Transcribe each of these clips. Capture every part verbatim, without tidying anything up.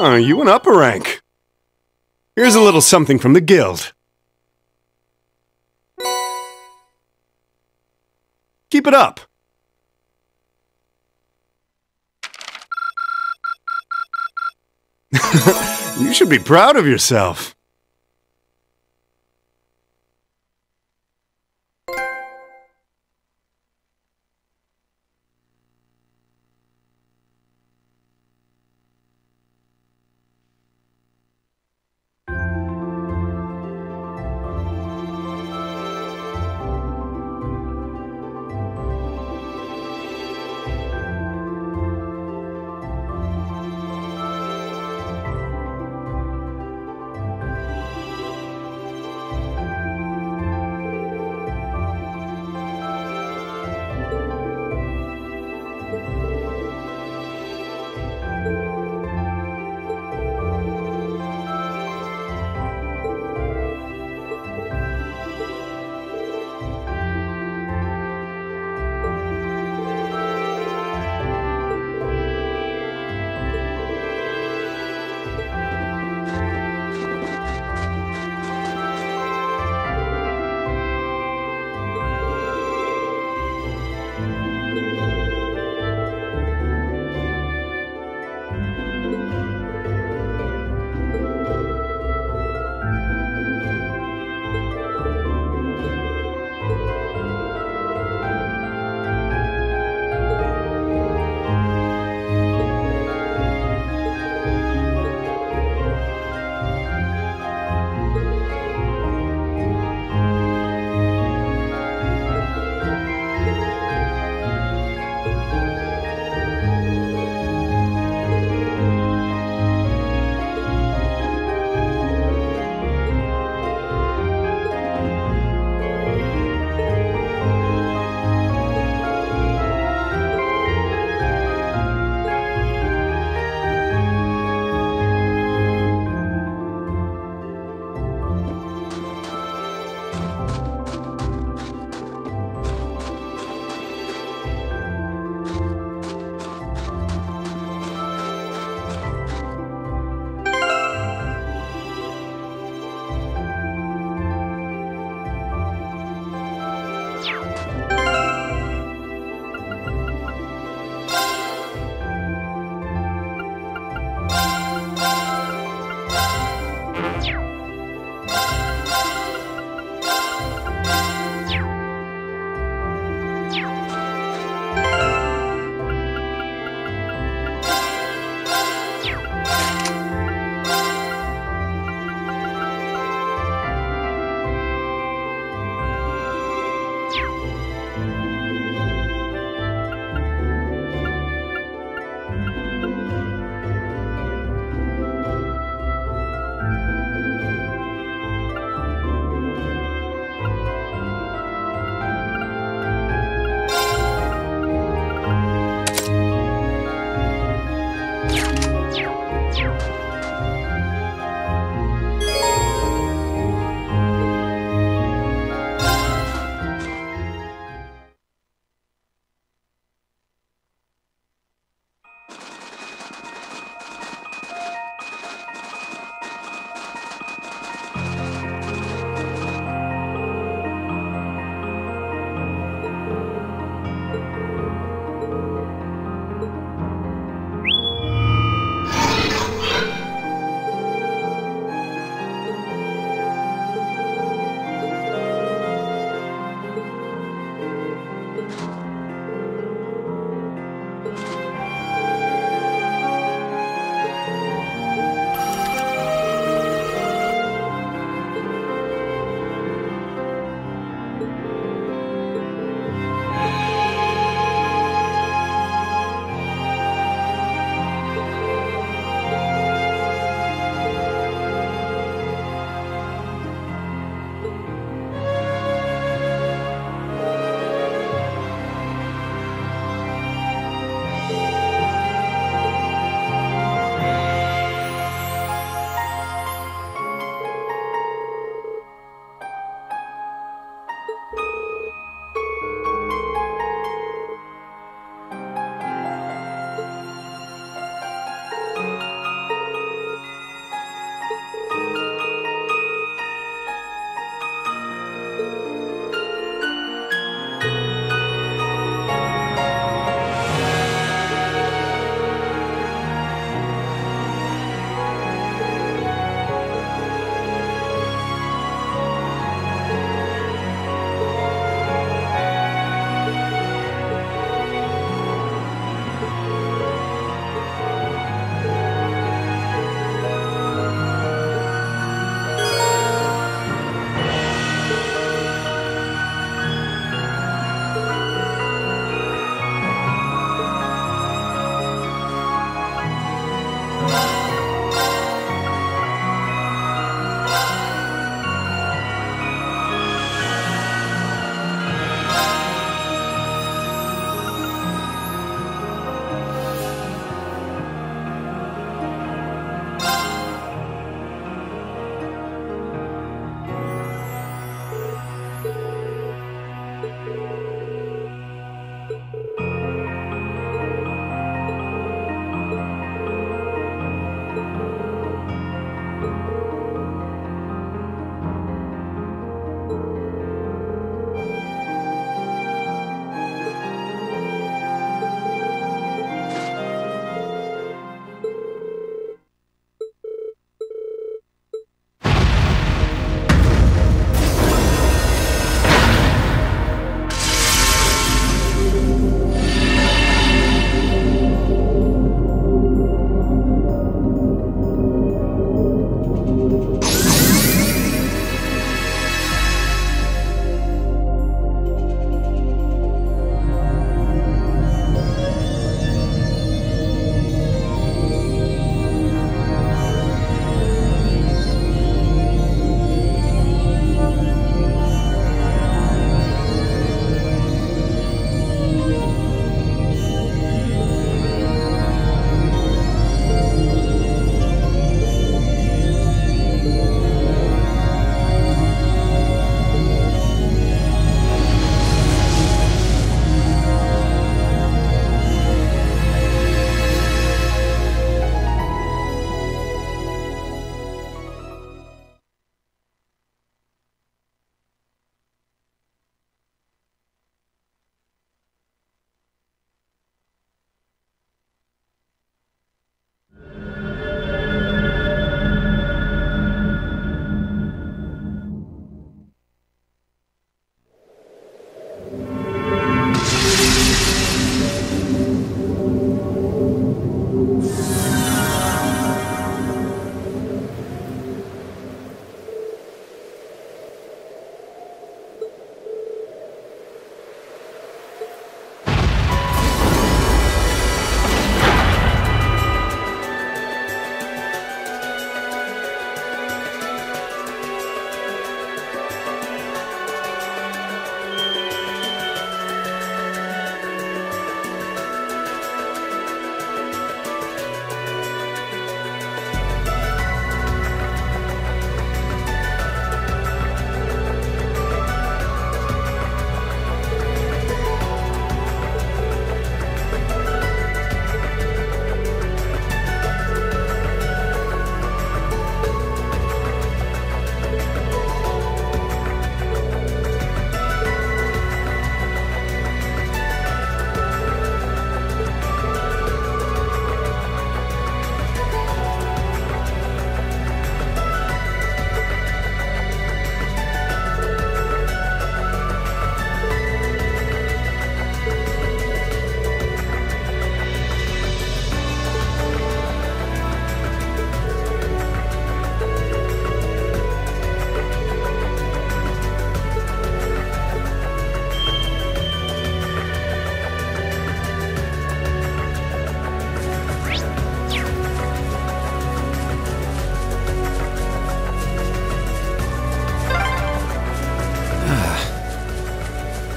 Ah, you went up a rank. Here's a little something from the guild. Keep it up. You should be proud of yourself.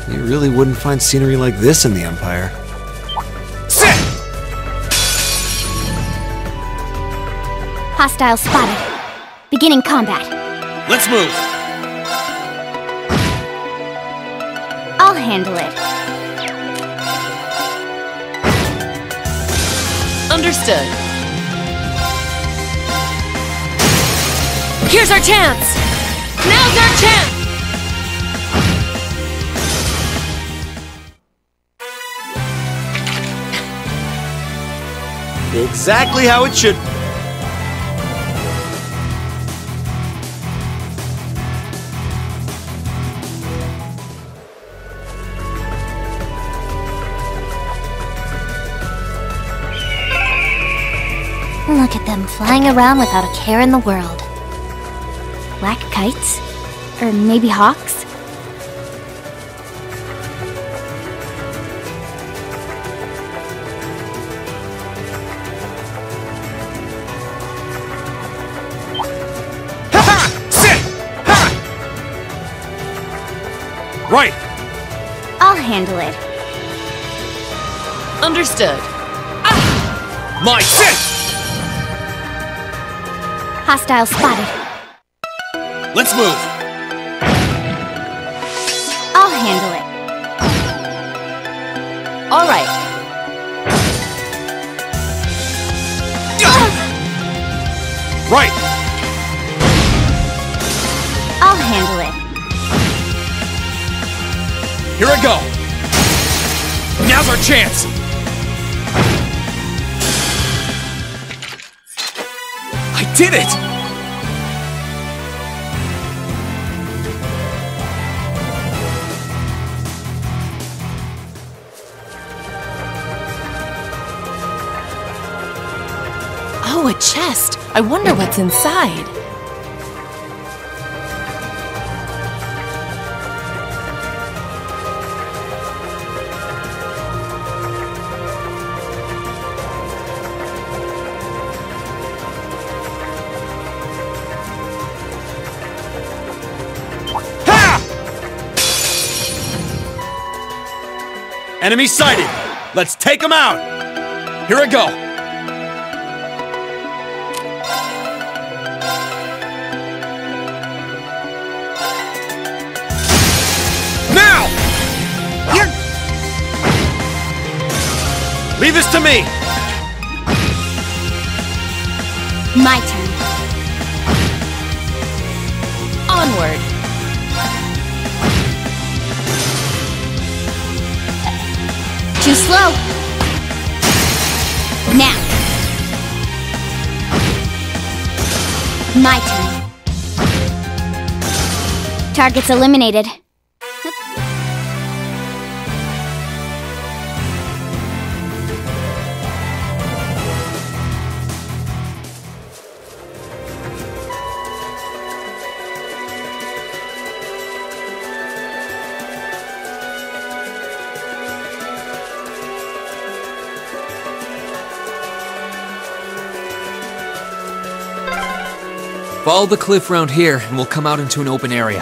You really wouldn't find scenery like this in the Empire. Sit! Hostile spotted. Beginning combat. Let's move. I'll handle it. Understood. Here's our chance! Now's our chance! Exactly how it should. Look at them flying around without a care in the world. Black kites? Or maybe hawks? Ha-ha! Sit! Ha! Right! I'll handle it. Understood. My sit! Hostile spotted. Let's move. I'll handle it. All right. Right! I'll handle it. Here I go. Now's our chance. I did it! Oh, a chest. I wonder what's inside. Enemy sighted! Let's take them out! Here I go! Now! Here! Leave this to me! My turn. Onward. Too slow. Now. My turn. Targets eliminated. Follow the cliff round here, and we'll come out into an open area.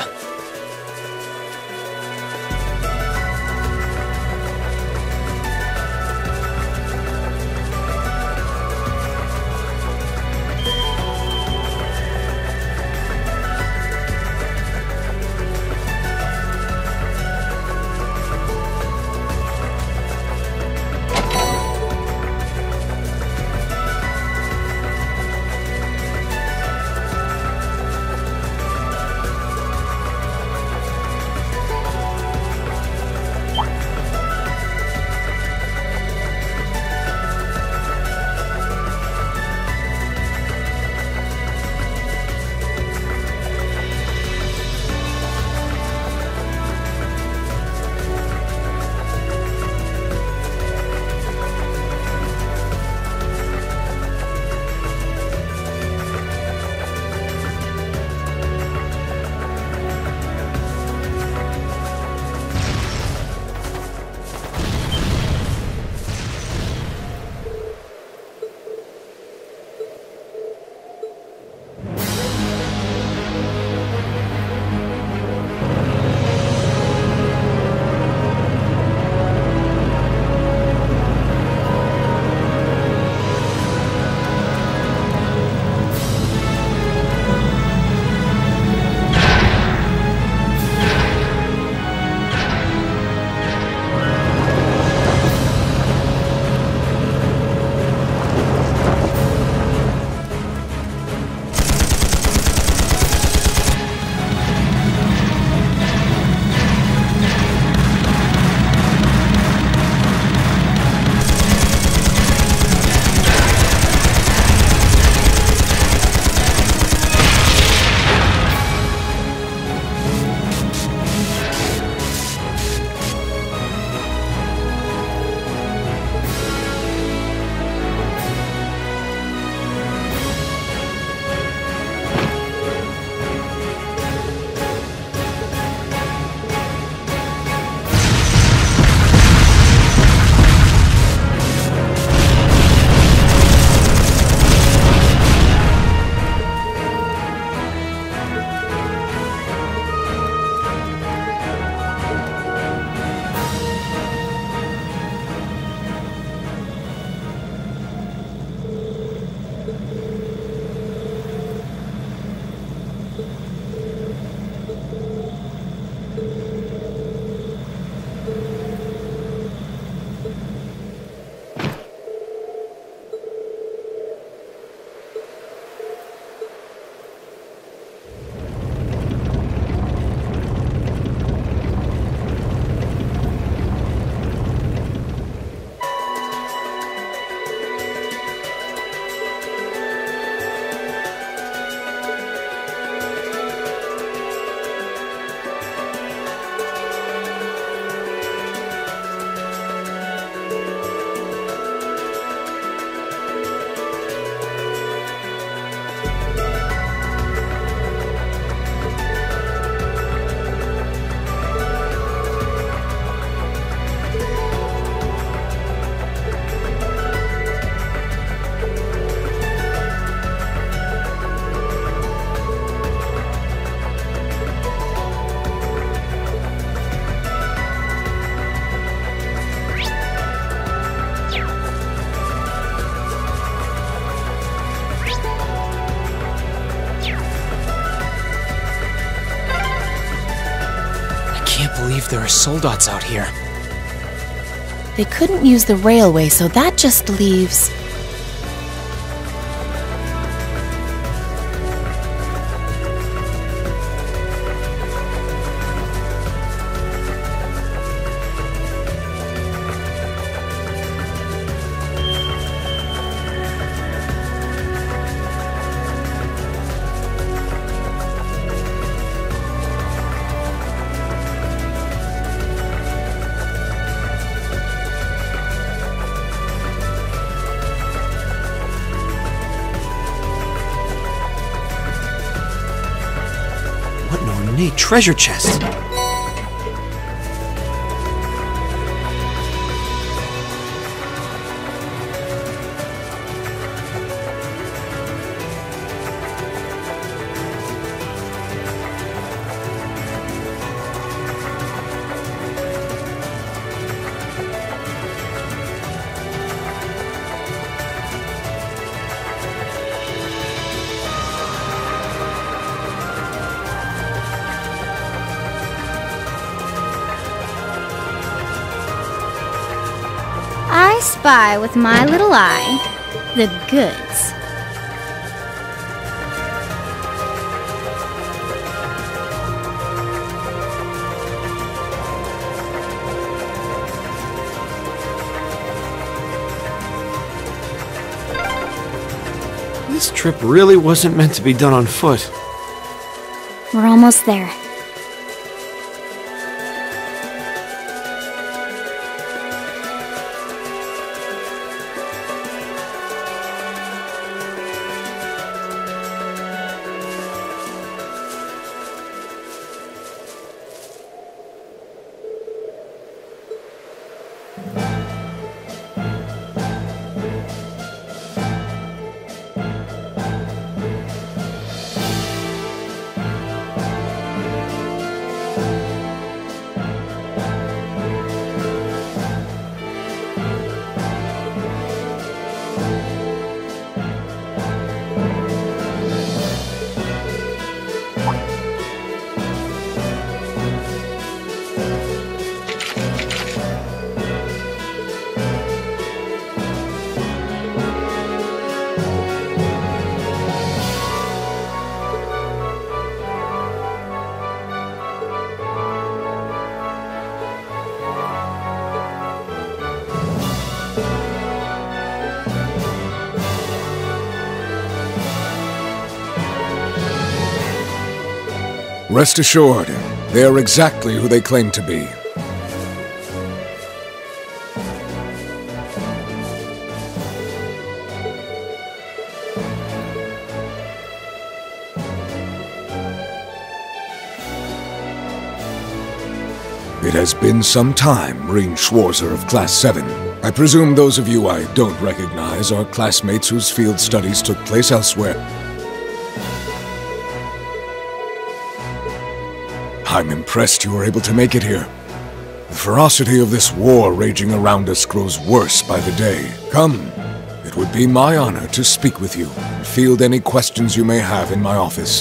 can't believe there are soldats out here. They couldn't use the railway, so that just leaves... What an ornate treasure chest! I spy with my little eye the goods. This trip really wasn't meant to be done on foot. We're almost there. Rest assured, they are exactly who they claim to be. It has been some time, Marine Schwarzer of Class seven. I presume those of you I don't recognize are classmates whose field studies took place elsewhere. I'm impressed you were able to make it here. The ferocity of this war raging around us grows worse by the day. Come, it would be my honor to speak with you and field any questions you may have in my office.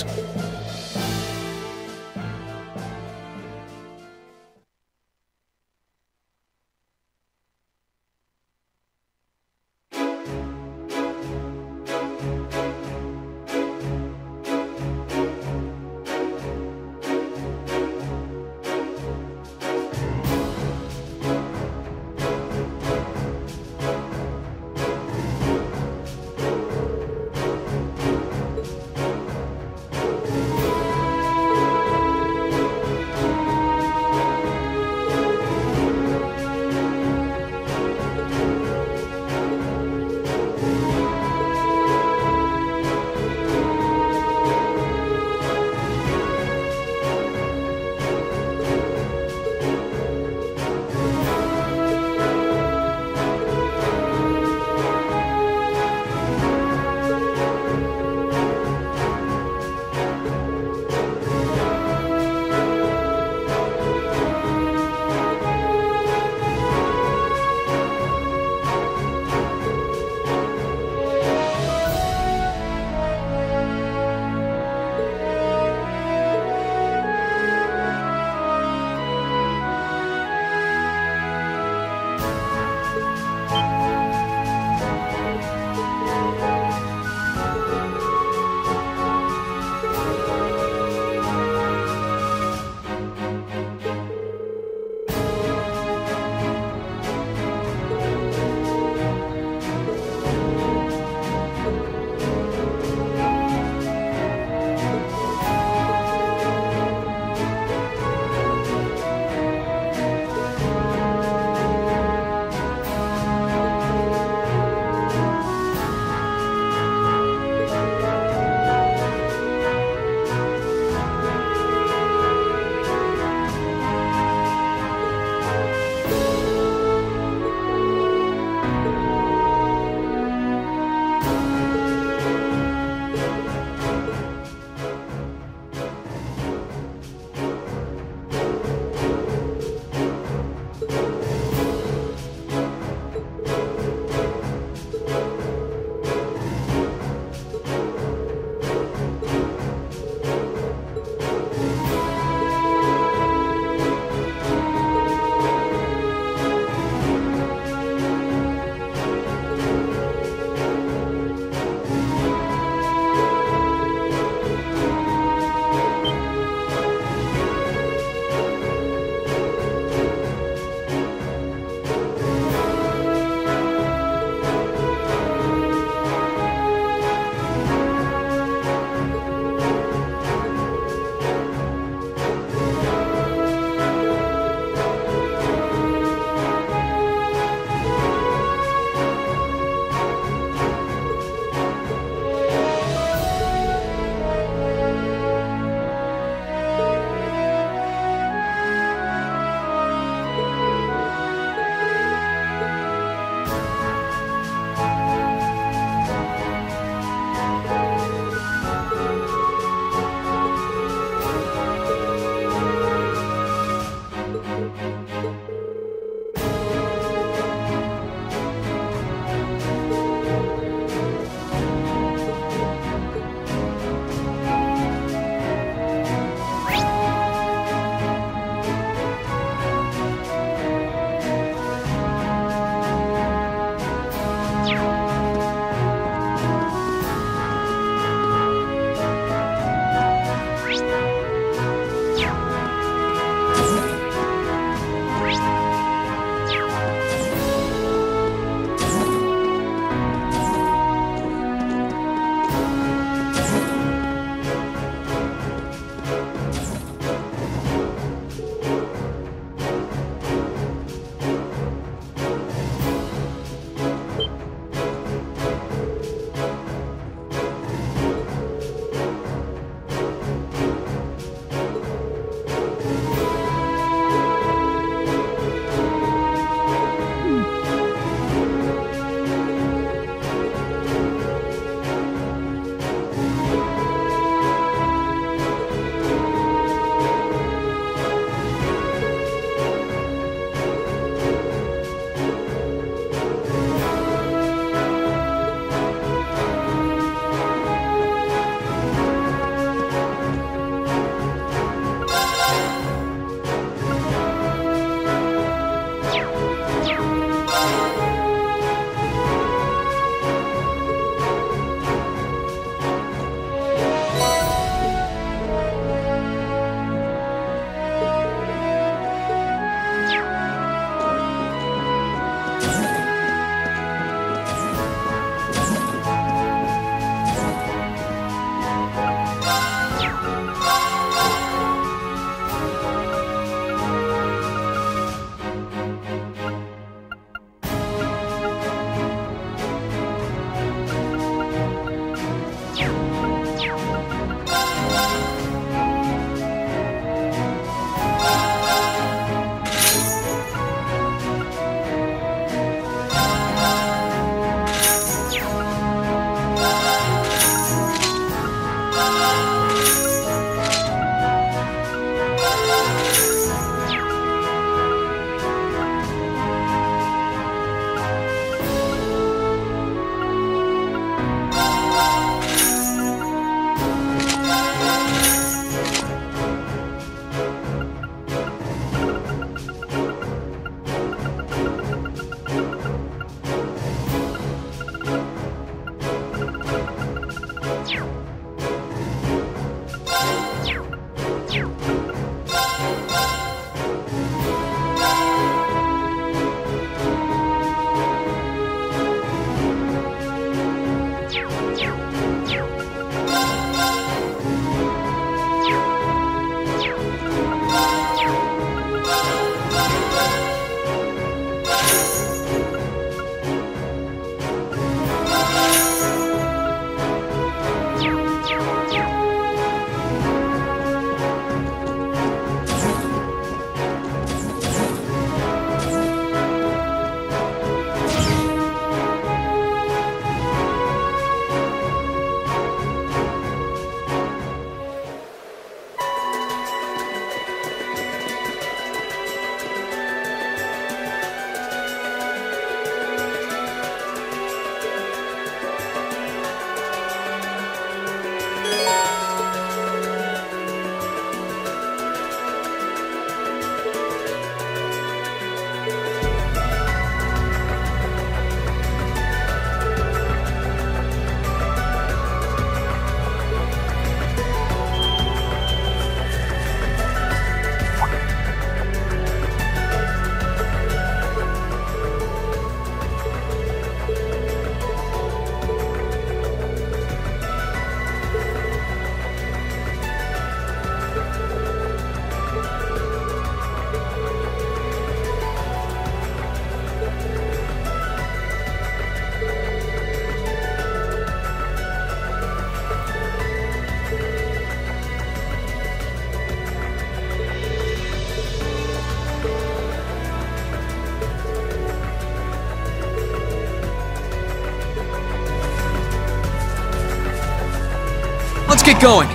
going.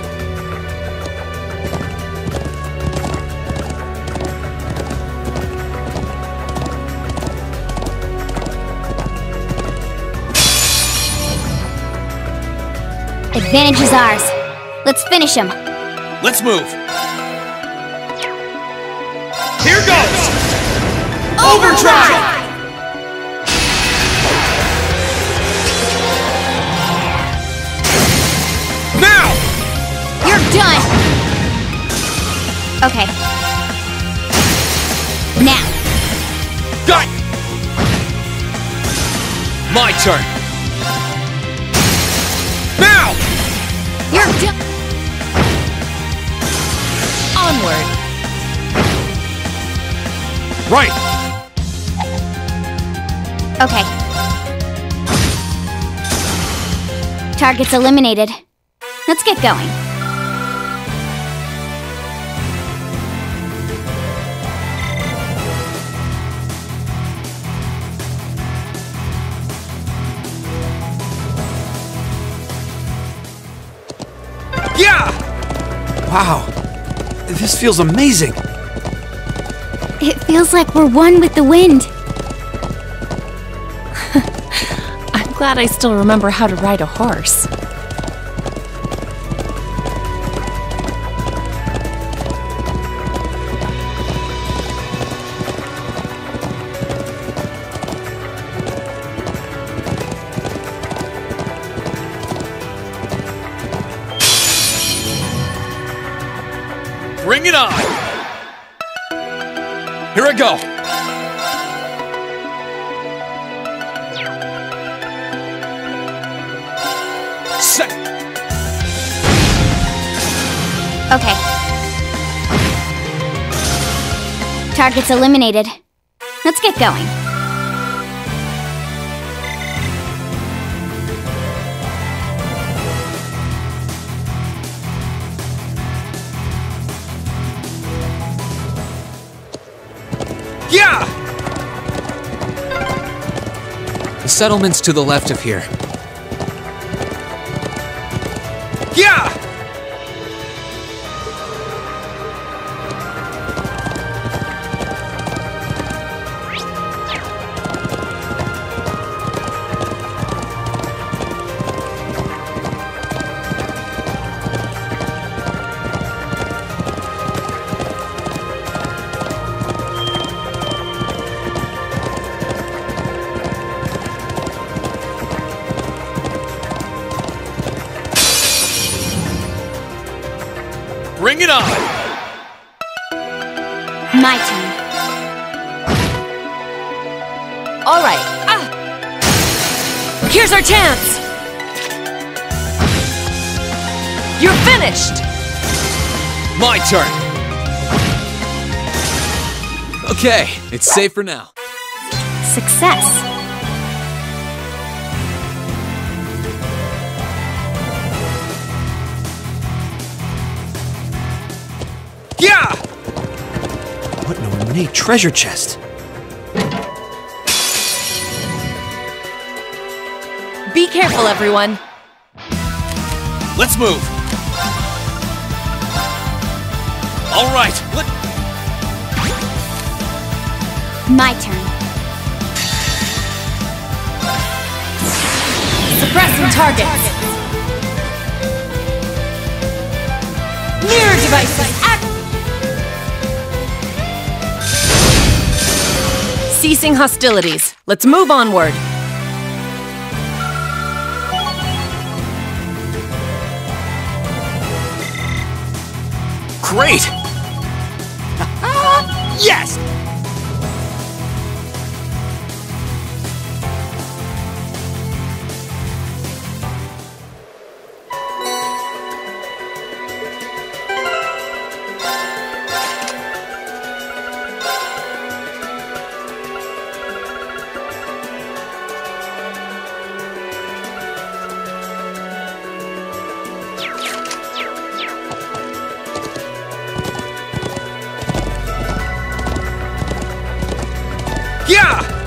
Advantage is ours. Let's finish him. Let's move. Here goes! Overdrive! Now! You're done! Okay. Now. Got! My turn. Now! You're done! Onward. Right! Okay. Target's eliminated. Let's get going. Yeah! Wow. This feels amazing. It feels like we're one with the wind. I'm glad I still remember how to ride a horse. Bring it on! Here I go! Set! Okay. Target's eliminated. Let's get going. Yeah! The settlement's to the left of here. Yeah! Bring it on! My turn. All right. Ah! Here's our chance. You're finished. My turn! Okay, it's safe for now. Success. Yeah! What an ornate treasure chest. Be careful, everyone. Let's move! All right, let... My turn. Suppressing targets. Mirror devices act. Ceasing hostilities. Let's move onward. Great! Yes! Yeah!